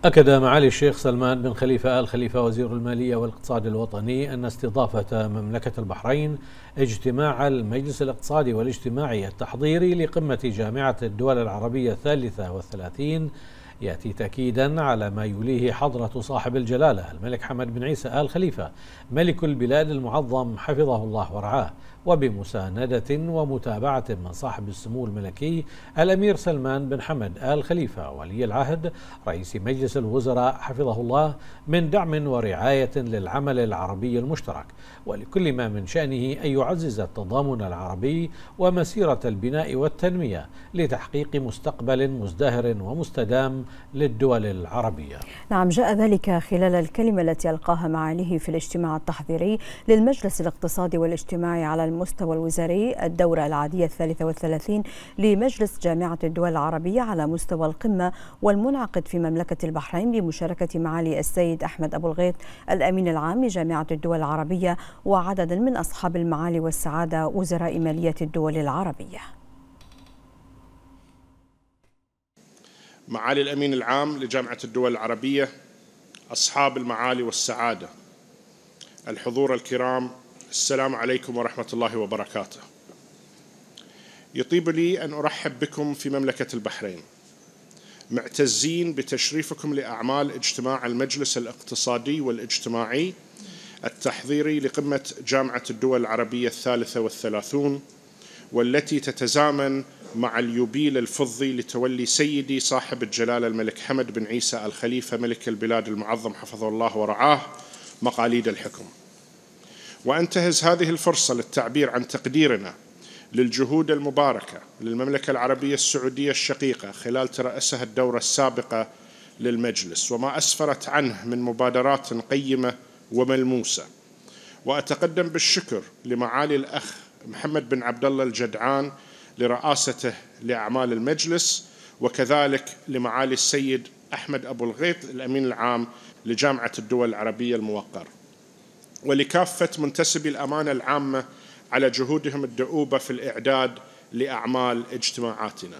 أكد معالي الشيخ سلمان بن خليفة آل خليفة وزير المالية والاقتصاد الوطني أن استضافة مملكة البحرين اجتماع المجلس الاقتصادي والاجتماعي التحضيري لقمة جامعة الدول العربية 33 يأتي تأكيدا على ما يوليه حضرة صاحب الجلالة الملك حمد بن عيسى آل خليفة ملك البلاد المعظم حفظه الله ورعاه، وبمساندة ومتابعة من صاحب السمو الملكي الأمير سلمان بن حمد آل خليفة ولي العهد رئيس مجلس الوزراء حفظه الله من دعم ورعاية للعمل العربي المشترك، ولكل ما من شأنه أن يعزز التضامن العربي ومسيرة البناء والتنمية لتحقيق مستقبل مزدهر ومستدام للدول العربية. نعم، جاء ذلك خلال الكلمة التي ألقاها معاليه في الاجتماع التحضيري للمجلس الاقتصادي والاجتماعي على المستوى الوزاري الدورة العادية 33 لمجلس جامعة الدول العربية على مستوى القمة والمنعقد في مملكة البحرين بمشاركة معالي السيد أحمد أبو الغيط الأمين العام لجامعة الدول العربية وعدد من أصحاب المعالي والسعادة وزراء مالية الدول العربية. معالي الأمين العام لجامعة الدول العربية، أصحاب المعالي والسعادة، الحضور الكرام، السلام عليكم ورحمة الله وبركاته. يطيب لي أن أرحب بكم في مملكة البحرين، معتزين بتشريفكم لأعمال اجتماع المجلس الاقتصادي والاجتماعي التحضيري لقمة جامعة الدول العربية 33، والتي تتزامن مع اليوبيل الفضي لتولي سيدي صاحب الجلالة الملك حمد بن عيسى آل خليفة ملك البلاد المعظم حفظه الله ورعاه مقاليد الحكم. وأنتهز هذه الفرصة للتعبير عن تقديرنا للجهود المباركة للمملكة العربية السعودية الشقيقة خلال ترأسها الدورة السابقة للمجلس وما أسفرت عنه من مبادرات قيمة وملموسة. وأتقدم بالشكر لمعالي الأخ محمد بن عبد الله الجدعان لرئاسته لأعمال المجلس، وكذلك لمعالي السيد أحمد أبو الغيط الأمين العام لجامعة الدول العربية الموقر، ولكافة منتسبي الأمانة العامة على جهودهم الدؤوبة في الإعداد لأعمال اجتماعاتنا.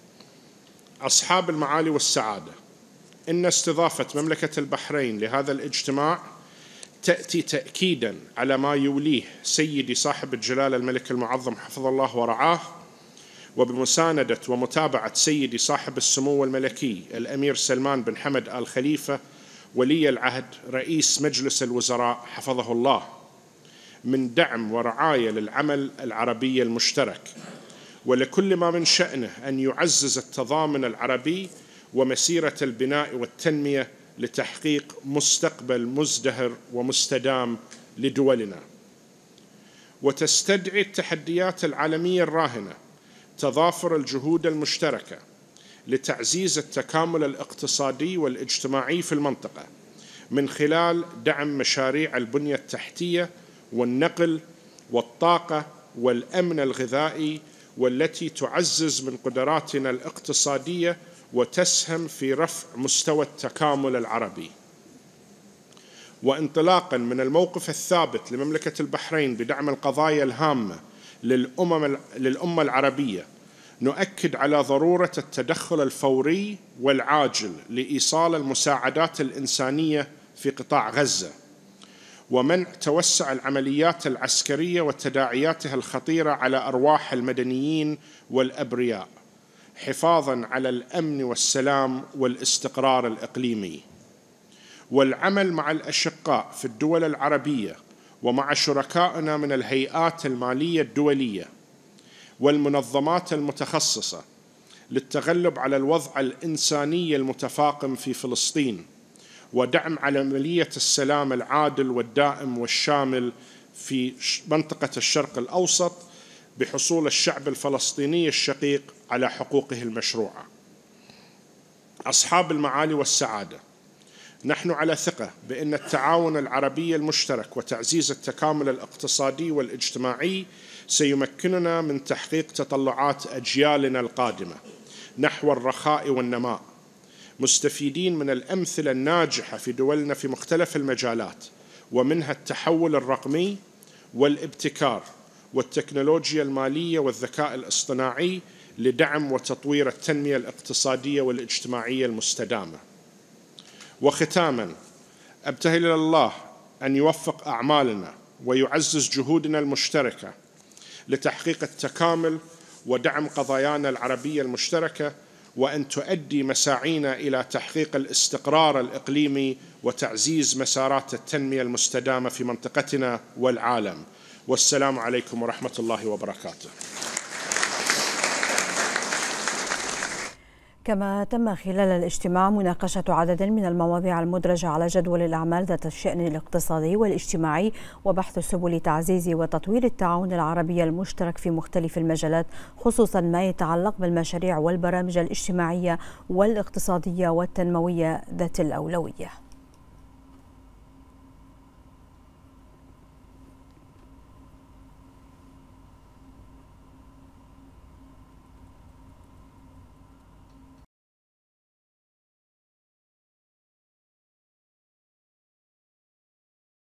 أصحاب المعالي والسعادة، إن استضافة مملكة البحرين لهذا الاجتماع تأتي تأكيداً على ما يوليه سيدي صاحب الجلالة الملك المعظم حفظه الله ورعاه، وبمساندة ومتابعة سيدي صاحب السمو الملكي الأمير سلمان بن حمد آل خليفة ولي العهد رئيس مجلس الوزراء حفظه الله من دعم ورعاية للعمل العربي المشترك، ولكل ما من شأنه أن يعزز التضامن العربي ومسيرة البناء والتنمية لتحقيق مستقبل مزدهر ومستدام لدولنا. وتستدعي التحديات العالمية الراهنة تضافر الجهود المشتركة لتعزيز التكامل الاقتصادي والاجتماعي في المنطقة من خلال دعم مشاريع البنية التحتية والنقل والطاقة والأمن الغذائي، والتي تعزز من قدراتنا الاقتصادية وتسهم في رفع مستوى التكامل العربي. وانطلاقاً من الموقف الثابت لمملكة البحرين بدعم القضايا الهامة للأمة العربية، نؤكد على ضرورة التدخل الفوري والعاجل لإيصال المساعدات الإنسانية في قطاع غزة، ومنع توسع العمليات العسكرية وتداعياتها الخطيرة على أرواح المدنيين والأبرياء، حفاظاً على الأمن والسلام والاستقرار الإقليمي. والعمل مع الأشقاء في الدول العربية ومع شركائنا من الهيئات المالية الدولية والمنظمات المتخصصة للتغلب على الوضع الإنساني المتفاقم في فلسطين، ودعم عملية السلام العادل والدائم والشامل في منطقة الشرق الأوسط بحصول الشعب الفلسطيني الشقيق على حقوقه المشروعة. أصحاب المعالي والسعادة، نحن على ثقة بأن التعاون العربي المشترك وتعزيز التكامل الاقتصادي والاجتماعي سيمكننا من تحقيق تطلعات أجيالنا القادمة نحو الرخاء والنماء، مستفيدين من الأمثلة الناجحة في دولنا في مختلف المجالات، ومنها التحول الرقمي والابتكار والتكنولوجيا المالية والذكاء الاصطناعي لدعم وتطوير التنمية الاقتصادية والاجتماعية المستدامة. وختاما أبتهل إلى الله أن يوفق أعمالنا ويعزز جهودنا المشتركة لتحقيق التكامل ودعم قضايانا العربية المشتركة، وأن تؤدي مساعينا إلى تحقيق الاستقرار الإقليمي وتعزيز مسارات التنمية المستدامة في منطقتنا والعالم. والسلام عليكم ورحمة الله وبركاته. كما تم خلال الاجتماع مناقشة عدد من المواضيع المدرجة على جدول الأعمال ذات الشأن الاقتصادي والاجتماعي، وبحث سبل تعزيز وتطوير التعاون العربي المشترك في مختلف المجالات، خصوصا ما يتعلق بالمشاريع والبرامج الاجتماعية والاقتصادية والتنموية ذات الأولوية.